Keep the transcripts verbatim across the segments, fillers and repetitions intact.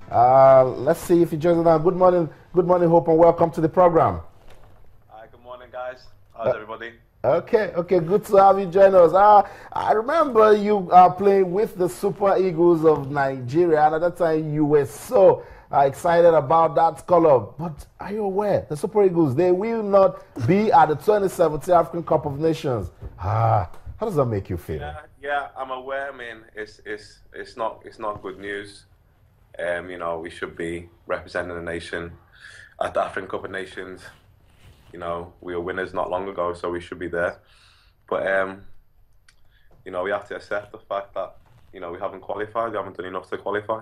Uh, let's see if he joins us now. Good morning, good morning, Hope, and welcome to the program. Hi, good morning, guys. How's uh, everybody? Okay, okay, good to have you join us. Uh, I remember you are uh, playing with the Super Eagles of Nigeria, and at that time you were so uh, excited about that color. But are you aware, the Super Eagles, they will not be at the twenty seventeen African Cup of Nations? Ah, how does that make you feel? Yeah, yeah, I'm aware. I mean, it's it's it's not it's not good news. Um, you know, we should be representing the nation at the African Cup of Nations. You know, we were winners not long ago, so we should be there. But, um, you know, we have to accept the fact that, you know, we haven't qualified. We haven't done enough to qualify.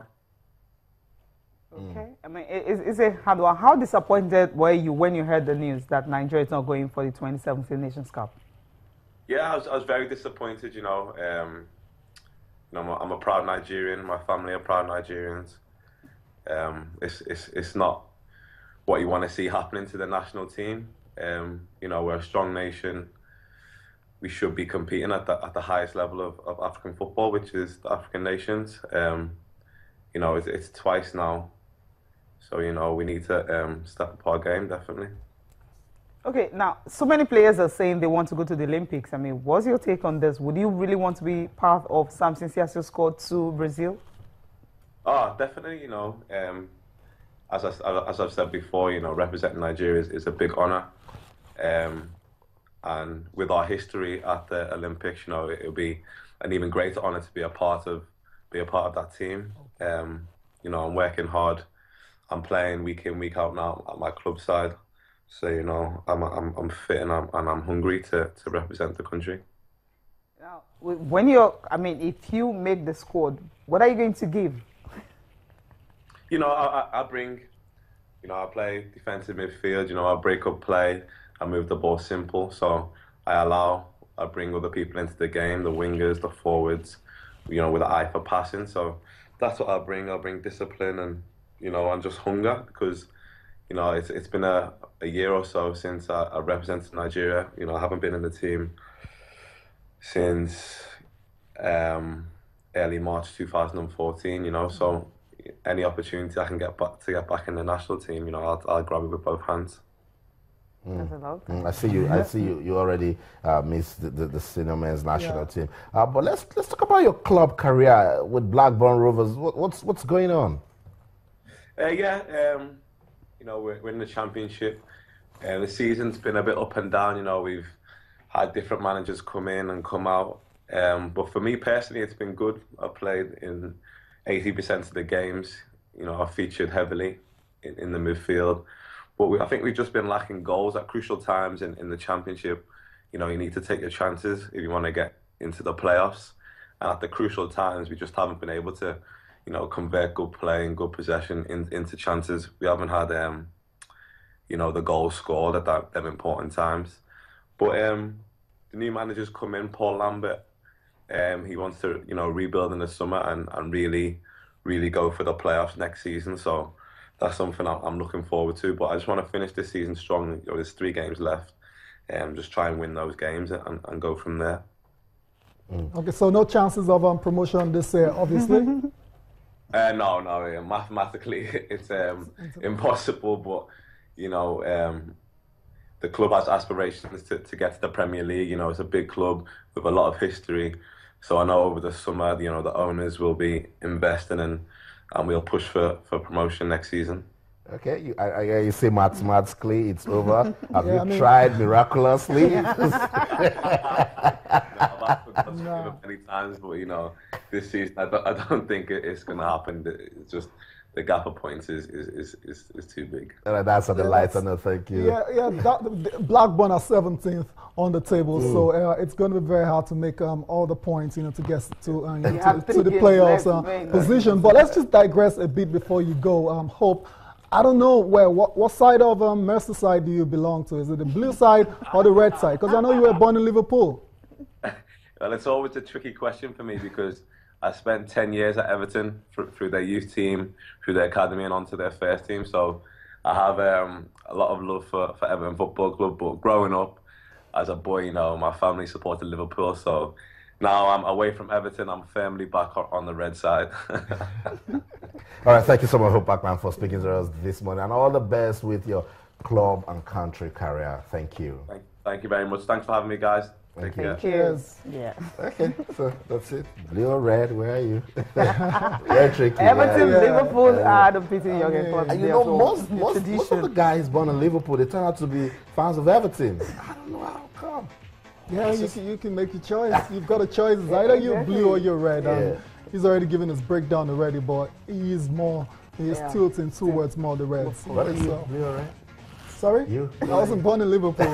Okay. I mean, is, is it, how, how disappointed were you when you heard the news that Nigeria is not going for the twenty seventeen Nations Cup? Yeah, I was, I was very disappointed, you know. Um, you know, I'm a, I'm a proud Nigerian. My family are proud Nigerians. Um, it's, it's, it's not what you want to see happening to the national team. Um, you know, we're a strong nation. We should be competing at the at the highest level of, of African football, which is the African nations. Um, you know, it's, it's twice now. So, you know, we need to um, step up our game, definitely. Okay, now, so many players are saying they want to go to the Olympics. I mean, what's your take on this? Would you really want to be part of Samson Siaso's squad to Brazil? Oh, definitely, you know. Um, As, I, as I've said before, you know, representing Nigeria is, is a big honour. Um, and with our history at the Olympics, you know, it, it'll be an even greater honour to be a part of be a part of that team. Um, you know, I'm working hard. I'm playing week in, week out now at my club side. So, you know, I'm I'm, I'm fit and I'm, and I'm hungry to, to represent the country. Now, when you're, I mean, if you make the squad, what are you going to give? You know, I, I bring, you know, I play defensive midfield, you know, I break up play, I move the ball simple. So I allow, I bring other people into the game, the wingers, the forwards, you know, with an eye for passing. So that's what I bring. I bring discipline and, you know, and just hunger because, you know, it's it's been a, a year or so since I, I represented Nigeria. You know, I haven't been in the team since um, early March two thousand fourteen, you know, so any opportunity I can get back to get back in the national team, you know, I'll, I'll grab it with both hands. Mm. Mm, I see you. I see you. You already uh, missed the, the, the senior men's national yeah. team. Uh, but let's let's talk about your club career with Blackburn Rovers. What, what's what's going on? Uh, yeah, um, you know, we're, we're in the championship. Uh, the season's been a bit up and down. You know, we've had different managers come in and come out. Um, but for me personally, it's been good. I played in eighty percent of the games. You know, I featured heavily in, in the midfield. But we, I think we've just been lacking goals at crucial times in, in the championship. You know, you need to take your chances if you want to get into the playoffs. And at the crucial times, we just haven't been able to, you know, convert good play and good possession in, into chances. We haven't had, um, you know, the goals scored at that them important times. But um, the new manager's come in, Paul Lambert. Um, he wants to, you know, rebuild in the summer and, and really, really go for the playoffs next season. So that's something I'm looking forward to. But I just want to finish this season strong. You know, there's three games left. And um, just try and win those games and, and go from there. Mm. Okay, so no chances of um, promotion this year, obviously? uh, no, no. Yeah, mathematically, it's um, impossible. But, you know, um, the club has aspirations to, to get to the Premier League. You know, it's a big club with a lot of history. So I know over the summer, you know, the owners will be investing in, and we'll push for, for promotion next season. Okay, you, I, I, you say mathematically it's over. Have yeah, you I mean, tried miraculously? no, I've forgotten no. many times, but you know, this season I don't, I don't think it's going to happen. It's just the gap of points is is, is, is, is too big. Uh, that's on the yeah, lights, and thank you. Yeah, yeah. That, Blackburn are seventeenth on the table, mm. so uh, it's going to be very hard to make um, all the points, you know, to get to uh, you know, to, to the playoffs uh, position. But let's just digress a bit before you go. Um, Hope. I don't know where. What, what side of um, Merseyside do you belong to? Is it the blue side or the red side? Because I know you were born in Liverpool. Well, it's always a tricky question for me because I spent ten years at Everton through, through their youth team, through their academy, and onto their first team. So I have um, a lot of love for, for Everton Football Club. But growing up as a boy, you know, my family supported Liverpool, so now I'm away from Everton. I'm firmly back on, on the red side. All right, thank you so much, Hope Parkman, for speaking to us this morning, and all the best with your club and country career. Thank you. Thank, thank you very much. Thanks for having me, guys. Take care. Cheers. Yeah. Okay, so that's it. Blue or red, where are you? Very tricky. Everton, yeah. Liverpool yeah. are the pity younger clubs. And you know, most, most, most of the guys born in Liverpool, they turn out to be fans of Everton. I don't know how come. Yeah, you can, you can make your choice. You've got a choice. It's either you're blue or you're red. Um, Yeah. He's already given his breakdown already, but he is more, he is Yeah. tilting towards more the Reds. What are you, So- blue or red? Sorry? You? I wasn't born in Liverpool.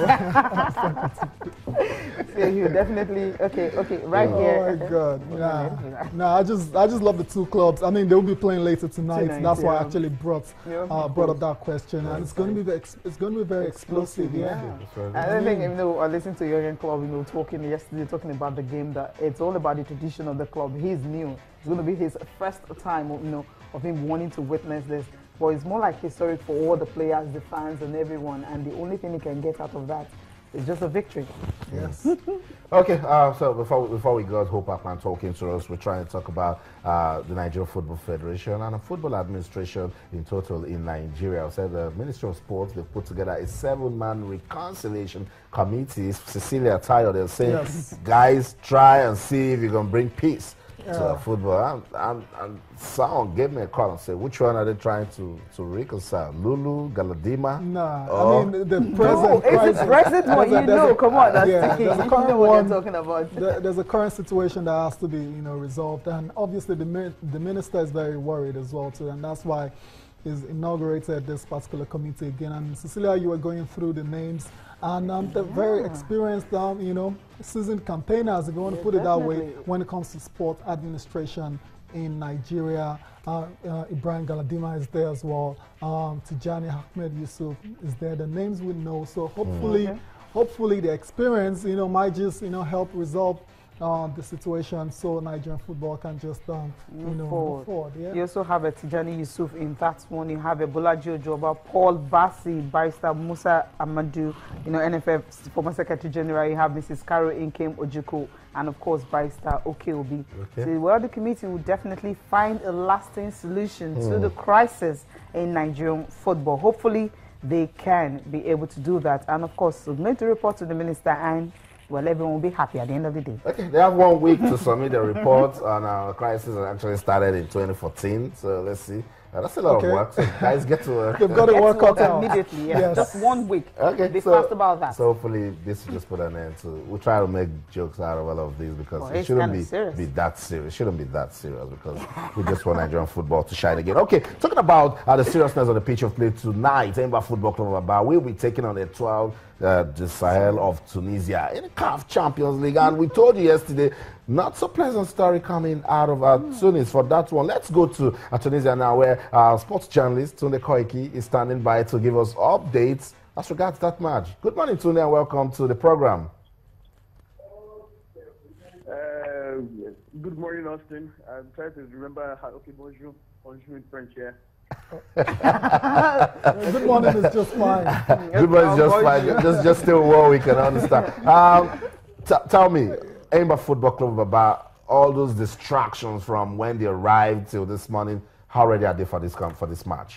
Yeah, you definitely okay. Okay, right Oh here. my God! Nah, nah. I just, I just love the two clubs. I mean, they'll be playing later tonight. Tonight, That's why I yeah. actually brought, Yeah, uh, brought up that question, and it's going to be, very ex- it's going to be very explosive. Yeah. And I think, you know, I listened to Jurgen Klopp, you know, talking yesterday, talking about the game, that it's all about the tradition of the club. He's new. It's going to be his first time, you know, of him wanting to witness this. But it's more like historic for all the players, the fans, and everyone. And the only thing he can get out of that is just a victory. Yes. Okay, uh, so before we, before we go, Hope Parkman talking to us, we're trying to talk about uh, the Nigeria Football Federation and the football administration in total in Nigeria. I said the Ministry of Sports, they've put together a seven-man reconciliation committee. Cecilia Tayo, they're saying, Yes. guys, try and see if you can bring peace Yeah. to football. And, and, and someone gave me a call and said, which one are they trying to, to reconcile? Lulu, Galadima? Nah, Oh. I mean the, the No, present. it's crisis- the present one, there's a- you there's know. a- Come on, that's yeah, the there's a you current know what one. they're talking about. There- There's a current situation that has to be, you know, resolved, and obviously the min- the minister is very worried as well too, and that's why he's inaugurated this particular committee again. And Cecilia, you were going through the names, and um, they're very experienced, um, you know, seasoned campaigners, if you want to Yeah, put it that way, definitely. when it comes to sport administration in Nigeria. Uh, uh, Ibrahim Galadima is there as well. Um, Tijani Ahmed Yusuf is there. The names we know, so hopefully, Okay. hopefully the experience, you know, might just, you know, help resolve uh, the situation so Nigerian football can just, um, you Move know, forward. move forward. Yeah. You also have a Tijani Yusuf in that one. You have a Bolaji Ojoba, Paul Bassi, Barrister Musa Amadu, you know, N F F former Secretary General. You have Missus Karo Inkem Ojuku, and of course, Barrister Okeobi. Okay. So, well, the committee will definitely find a lasting solution to the crisis in Nigerian football. Hopefully, they can be able to do that. And of course, submit the report to the minister, and well, everyone will be happy at the end of the day. Okay, they have one week to submit the report on our crisis that actually started in twenty fourteen. So let's see. Uh, that's a lot Okay. of work. So guys, get to work. They've got to Get work to work out out. immediately. Yeah. Yes. Just one week. Okay, Be so, fast about that. So hopefully this will just put an end to. We try to make jokes out of all of these because Well, it it's shouldn't kinda be, serious. be that serious. It shouldn't be that serious because we just want Nigerian football to shine again. Okay, talking about uh, the seriousness of the pitch of play tonight, Emba Football Club of Aba will be taking on the twelve uh, the Sahel of Tunisia in the C A F Champions League, and we told you yesterday. Not so pleasant story coming out of uh, Tunis for that one. Let's go to uh, Tunisia now, where uh, sports journalist Tunde Koiki is standing by to give us updates as regards that match. Good morning, Tunde, and welcome to the program. Uh, good morning, Austin. I'm trying to remember how, okay, bonjour, bonjour in French, yeah. Good morning is just fine. Good morning, just fine. Just, just still what we can understand. Um, t- tell me, Emba Football Club about all those distractions from when they arrived till this morning. How ready are they for this com- for this match?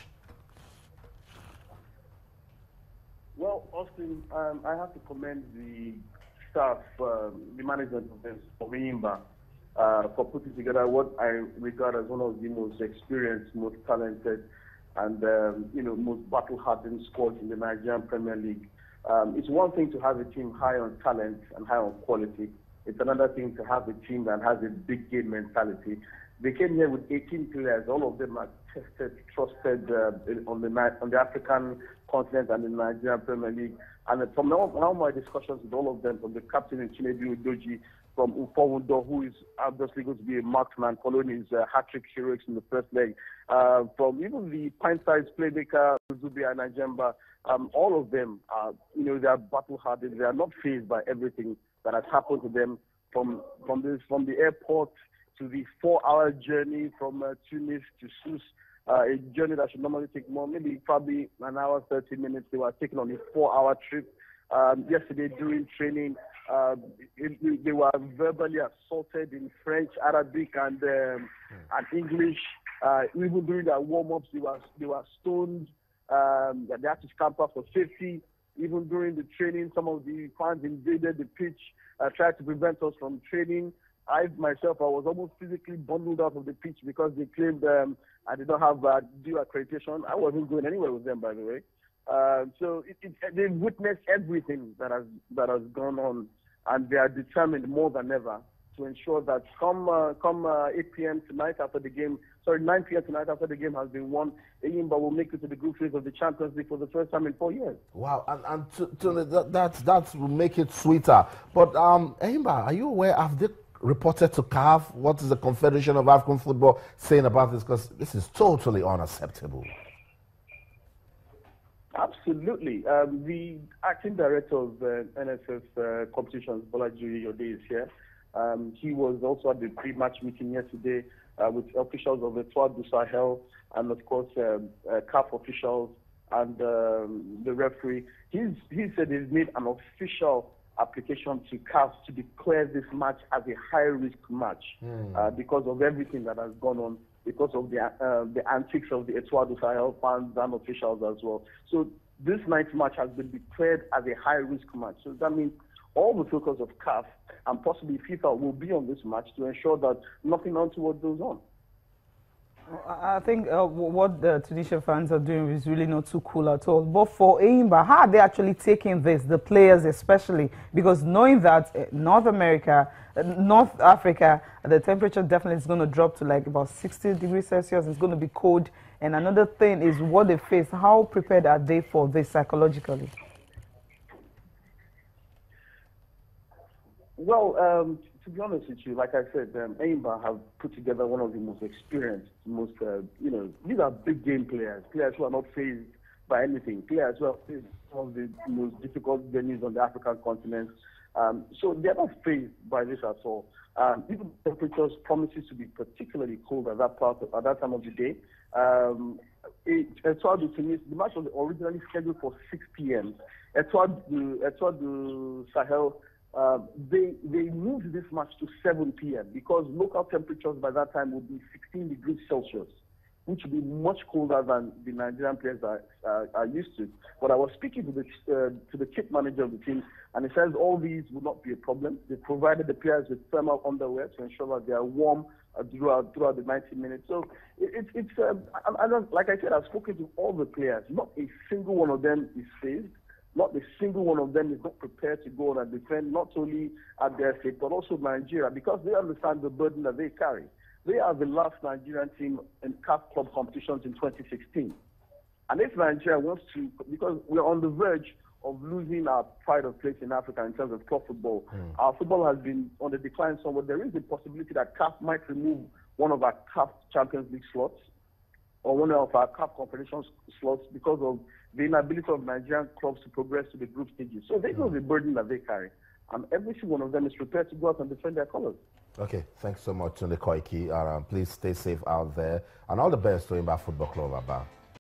Well, Austin, um, I have to commend the staff, um, the management of this, of Imba, uh, for putting together what I regard as one of the most experienced, most talented, and um, you know, most battle-hardened squads in the Nigerian Premier League. Um, it's one thing to have a team high on talent and high on quality. It's another thing to have a team that has a big game mentality. They came here with eighteen players. All of them are tested, trusted uh, on the on the African continent and the Nigerian Premier League. And from all, all my discussions with all of them, from the captain in Chinedu Udoji, from Ufowundo, who is obviously going to be a marksman following his uh, hat-trick heroics in the first leg, uh, from even the pint-sized playmaker Zubia Najemba, um, all of them are, you know, they are battle-hardened. They are not fazed by everything that has happened to them from from this from the airport to the four-hour journey from uh, Tunis to Sousse, uh, a journey that should normally take more, maybe probably an hour, thirty minutes. They were taking on a four-hour trip. Um, yesterday during training, uh, it, it, they were verbally assaulted in French, Arabic, and um, and English. Uh, even during their warm-ups, they were they were stoned. Um, they had to scamper for safety. Even during the training, some of the fans invaded the pitch, uh, tried to prevent us from training. I myself, I was almost physically bundled out of the pitch because they claimed um, I did not have uh, due accreditation. I wasn't going anywhere with them, by the way. Uh, so it, it, they witnessed everything that has that has gone on, and they are determined more than ever to ensure that come uh, come uh, eight p m tonight after the game, sorry, nine p m tonight after the game has been won, Enyimba will make it to the group phase of the Champions League for the first time in four years. Wow, and, and to, to that, that that will make it sweeter. But um, Enyimba, are you aware? Have they reported to C A F? What is the Confederation of African Football saying about this? Because this is totally unacceptable. Absolutely. Um, the acting director of uh, N S F uh, competitions, Bolaji Yode, is here. Um, he was also at the pre-match meeting yesterday uh, with officials of the Etoile du Sahel and, of course, um, uh, C A F officials and um, the referee. He's, he said he's made an official application to C A F to declare this match as a high-risk match mm. uh, because of everything that has gone on, because of the uh, the antics of the Etoile du Sahel fans and officials as well. So this night's match has been declared as a high-risk match. So that means all the focus of C A F and possibly FIFA will be on this match to ensure that nothing untoward goes on. I think uh, what the Tunisian fans are doing is really not too cool at all. But for Enyimba, how are they actually taking this, the players especially? Because knowing that North America, uh, North Africa, the temperature definitely is going to drop to like about sixty degrees Celsius. It's going to be cold. And another thing is what they face. How prepared are they for this psychologically? Well, um, to be honest with you, like I said, um, Enyimba have put together one of the most experienced, most, uh, you know, these are big game players, players who are not fazed by anything, players who are faced some of the most difficult venues on the African continent. Um, so they're not fazed by this at all. Um, even the temperatures promises to be particularly cold at that part of, at that time of the day. Um, Etoile du Tunis, the match was originally scheduled for six p m Etoile du, Etoile du Sahel, Uh, they they moved this match to seven p m because local temperatures by that time would be sixteen degrees Celsius, which would be much colder than the Nigerian players are, uh, are used to. But I was speaking to the uh, to the chief manager of the team, and he says all these would not be a problem. They provided the players with thermal underwear to ensure that they are warm uh, throughout throughout the ninety minutes. So it, it, it's uh, I, I don't, like I said, I've spoken to all the players. Not a single one of them is phased. Not a single one of them is not prepared to go on and defend not only at their state, but also Nigeria, because they understand the burden that they carry. They are the last Nigerian team in C A F club competitions in twenty sixteen. And if Nigeria wants to, because we're on the verge of losing our pride of place in Africa in terms of club football. Mm. Our football has been on the decline somewhat. There is a possibility that C A F might remove one of our C A F Champions League slots or one of our C A F competition slots because of the inability of Nigerian clubs to progress to the group stages. So they know the burden that they carry. And every single one of them is prepared to go out and defend their colors. Okay, thanks so much, Tunde Koiki. Uh, please stay safe out there. And all the best to Enyimba Football Club, Aba.